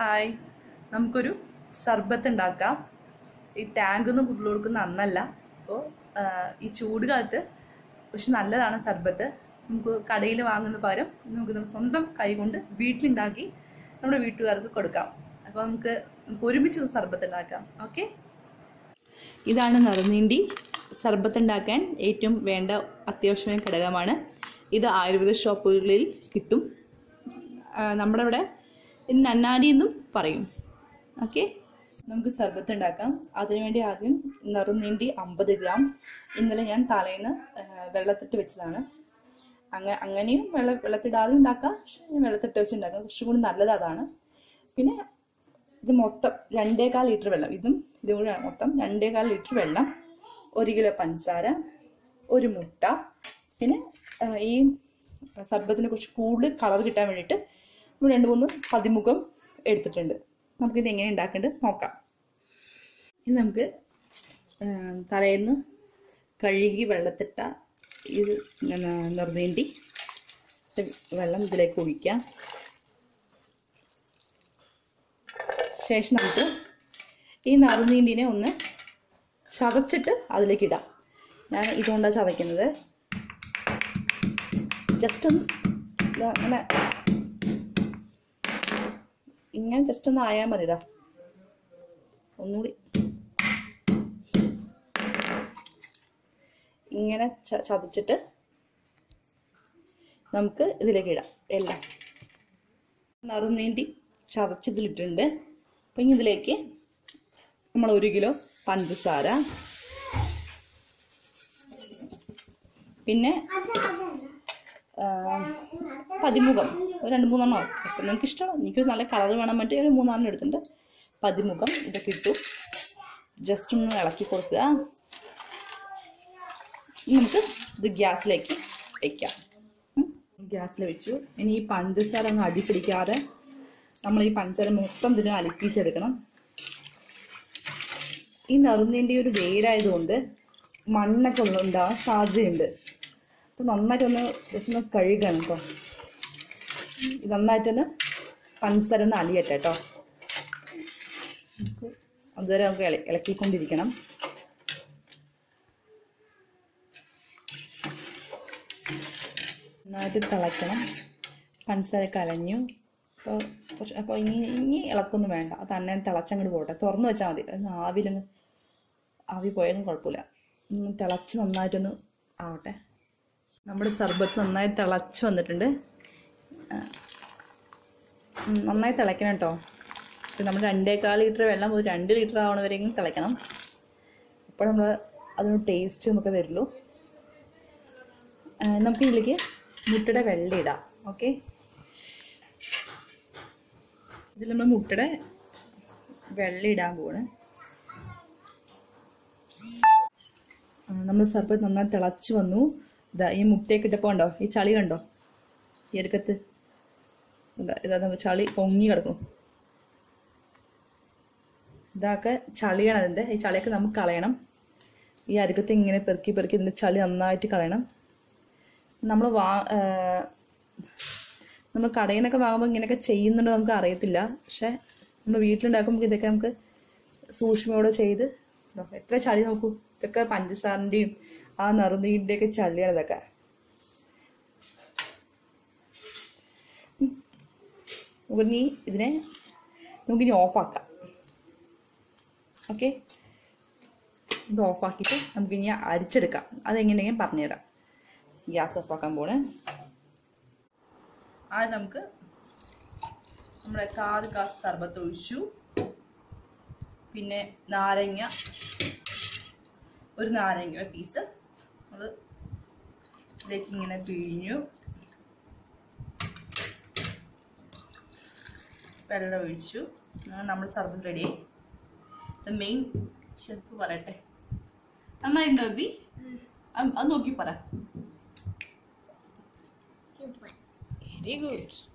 Hi, നമുക്കൊരു സർബത്ത് ഉണ്ടാക്കാം. ഈ ടാങ്കൊന്നും കുട്ടികൾ കൊടുക്കുന്ന അന്നല്ല. അപ്പോൾ ഈ ചൂട് കാലത്ത് പക്ഷെ നല്ലതാണ് സർബത്ത്. നമുക്ക് കടയിൽ വാങ്ങുന്ന പകരം നമുക്ക് സ്വന്തം കൈ കൊണ്ട് വീട്ടിലുണ്ടാക്കി നമ്മുടെ വീട്ടുകാർക്ക് കൊടുക്കാം. അപ്പോൾ നമുക്ക് ഒരുമിച്ച് സർബത്ത് ഉണ്ടാക്കാം. ഓക്കെ, ഇതാണ് നറുനീണ്ടി. സർബത്ത് ഉണ്ടാക്കാൻ ഏറ്റവും വേണ്ട അത്യാവശ്യമായ ഘടകമാണ്. ഇത് ആയുർവേദ ഷോപ്പുകളിൽ കിട്ടും. നമ്മുടെ ഇവിടെ നന്നാരി എന്നും പറയും. ഓക്കെ, നമുക്ക് സർബത്ത് ഉണ്ടാക്കാം. അതിനുവേണ്ടി ആദ്യം നറുനീണ്ടി 50 ഗ്രാം ഇന്നലെ ഞാൻ തലേന്ന് വെള്ളത്തിട്ട് വെച്ചതാണ്. അങ്ങനെയും വെള്ളത്തിടാതെ ഉണ്ടാക്കാം. പക്ഷെ വെള്ളത്തിട്ട് വെച്ചുണ്ടാക്കാം, കുറച്ചും കൂടി നല്ലത് അതാണ്. പിന്നെ ഇത് മൊത്തം 2.25 ലിറ്റർ വെള്ളം, ഇതും കൂടെ മൊത്തം 2.25 ലിറ്റർ വെള്ളം, 1 കിലോ പഞ്ചസാര, ഒരു മുട്ട. പിന്നെ ഈ സർബത്തിന് കുറച്ച് കൂടുതൽ കളർ കിട്ടാൻ വേണ്ടിയിട്ട് 2-3 പതിമുഖം എടുത്തിട്ടുണ്ട്. നമുക്കിത് എങ്ങനെ ഉണ്ടാക്കേണ്ടത് നോക്കാം. ഇത് നമുക്ക് തലേന്ന് കഴുകി വെള്ളത്തിട്ട ഇത് നറുനീണ്ടി വെള്ളം ഇതിലേക്ക് ഒഴിക്കാം. ശേഷം നമുക്ക് ഈ നറുനീണ്ടിനെ ഒന്ന് ചതച്ചിട്ട് അതിലേക്ക് ഇടാം. ഞാൻ ഇതുകൊണ്ടാണ് ചതയ്ക്കുന്നത്. ജസ്റ്റ് ഒന്ന് ഇങ്ങനെ ജസ്റ്റ് ഒന്ന് ആയാൽ മതിതാ. ഒന്നുകൂടി ഇങ്ങനെ ചതച്ചിട്ട് നമുക്ക് ഇതിലേക്ക് ഇടാം. എല്ലാം നറുനീണ്ടി ചതച്ചതിലിട്ടുണ്ട്. അപ്പം ഇനി ഇതിലേക്ക് നമ്മൾ 1 കിലോ പഞ്ചസാര, പിന്നെ പതിമുഖം ഒരു 2-3 നിങ്ങൾക്ക് ഇഷ്ടമാണ്. എനിക്കൊരു നല്ല കളർ വേണം, മറ്റേ ഒരു 3-4 എടുത്തിട്ടുണ്ട്. പതിമുഖം ഇതൊക്കെ ഇട്ടു. ജസ്റ്റ് ഒന്ന് ഇളക്കി കൊടുക്കുക. നമുക്ക് ഇത് ഗ്യാസിലേക്ക് വയ്ക്കാം. ഗ്യാസിൽ വെച്ചു. ഇനി ഈ പഞ്ചസാര അങ്ങ് അടി പിടിക്കാതെ നമ്മൾ ഈ പഞ്ചസാര മൊത്തം ഇതിന് അലിപ്പിച്ചെടുക്കണം. ഈ നറുനീണ്ടി ഒരു വേരായതുകൊണ്ട് മണ്ണൊക്കെ ഉണ്ടാകാൻ സാധ്യതയുണ്ട്. അപ്പോൾ നന്നായിട്ടൊന്ന് ജസ്റ്റ് ഒന്ന് കഴുകണം കേട്ടോ. ഇത് നന്നായിട്ടൊന്ന് പഞ്ചസാര ഒന്ന് അലിയട്ടെ കേട്ടോ. അതുവരെ നമുക്ക് ഇളക്കിക്കൊണ്ടിരിക്കണം. നന്നായിട്ട് തിളയ്ക്കണം. പഞ്ചസാര കലഞ്ഞു. അപ്പോൾ ഇനി ഇളക്കൊന്നും വേണ്ട, അത് തന്നെ തിളച്ചങ്ങോട്ട് പോട്ടെ. തുറന്നു വെച്ചാൽ മതി. അത് ആവി പോയാലും കുഴപ്പമില്ല. തിളച്ച് നന്നായിട്ടൊന്ന് ആവട്ടെ. നമ്മുടെ സർബത്ത് നന്നായി തിളച്ച് വന്നിട്ടുണ്ട്. നന്നായി തിളയ്ക്കണം കേട്ടോ. ഇപ്പം നമ്മൾ 2.25 ലിറ്റർ വെള്ളം ഒരു 2 ലിറ്റർ ആവണവരെങ്കിലും തിളയ്ക്കണം. അപ്പോൾ നമ്മൾ അതിന് ടേസ്റ്റ് നമുക്ക് വരുള്ളൂ. നമുക്ക് ഇതിലേക്ക് മുട്ടയുടെ വെള്ള ഇടാം. ഓക്കെ, ഇതിൽ നമ്മൾ മുട്ടയുടെ വെള്ള ഇടാൻ പോവാണ്. നമ്മൾ സർബത്ത് നന്നായി തിളച്ച് വന്നു. ഇതാ ഈ മുട്ടയൊക്കെ ഇട്ടപ്പോൾ കണ്ടോ, ഈ ചളി കണ്ടോ, ഈ അരുക്കത്ത് ഇതാ ചളി പൊങ്ങി കിടക്കും. ഇതൊക്കെ ചളിയാണ് അതിൻ്റെ. ഈ ചളിയൊക്കെ നമുക്ക് കളയണം. ഈ അരുക്കത്ത് ഇങ്ങനെ പെറുക്കി ഇതിൻ്റെ ചളി നന്നായിട്ട് കളയണം. നമ്മൾ കടയിൽ നിന്നൊക്കെ വാങ്ങുമ്പോൾ ഇങ്ങനെയൊക്കെ ചെയ്യുന്നുണ്ടോ നമുക്ക് അറിയത്തില്ല. പക്ഷെ നമ്മൾ വീട്ടിലുണ്ടാക്കുമ്പോൾ ഇതൊക്കെ നമുക്ക് സൂക്ഷ്മയോടെ ചെയ്ത്. എത്ര ചളി നോക്കൂ. ഇതൊക്കെ പഞ്ചസാരൻ്റെയും ആ നറുനീണ്ടിൻ്റെയൊക്കെ ചളിയാണ് ഇതൊക്കെ. നമുക്കിനി ഓഫാക്കാം. ഓക്കെ, ഇത് ഓഫാക്കിയിട്ട് നമുക്കിനി അരിച്ചെടുക്കാം. അതെങ്ങനെയെങ്കിലും പറഞ്ഞുതരാം. ഗ്യാസ് ഓഫാക്കാൻ പോണേ. ആദ്യം നമുക്ക് നമ്മുടെ 1/4 ഗ്ലാസ് സർബത്ത് ഒഴിച്ചു. പിന്നെ ഒരു നാരങ്ങ പീസ് നമ്മൾ ഇതിലേക്ക് ഇങ്ങനെ പിഴിഞ്ഞു. വെള്ളം ഒഴിച്ചു. നമ്മൾ സർബത്ത് റെഡിയായി. മെയിൻ ഷെഫ് പറയട്ടെ, നന്നായിട്ടുണ്ടോ ബി? അത് നോക്കി പറ. Very good.